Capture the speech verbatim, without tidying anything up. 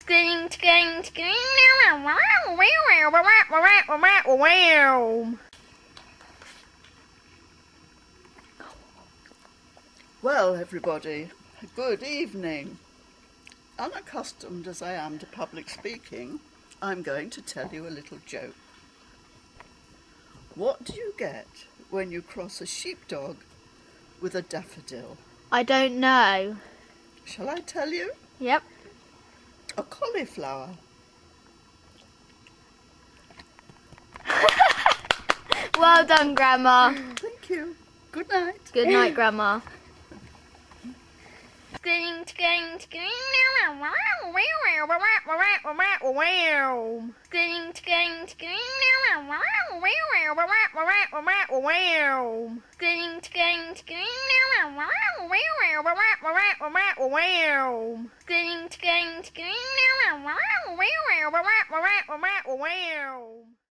Well, everybody, good evening. Unaccustomed as I am to public speaking, I'm going to tell you a little joke. What do you get when you cross a sheepdog with a daffodil? I don't know. Shall I tell you? Yep. A cauliflower. Well done, Grandma. Thank you. Good night. Good night, Grandma. Wow.